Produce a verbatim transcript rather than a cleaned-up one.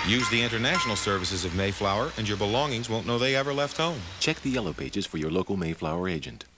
Use the international services of Mayflower, and your belongings won't know they ever left home. Check the yellow pages for your local Mayflower agent.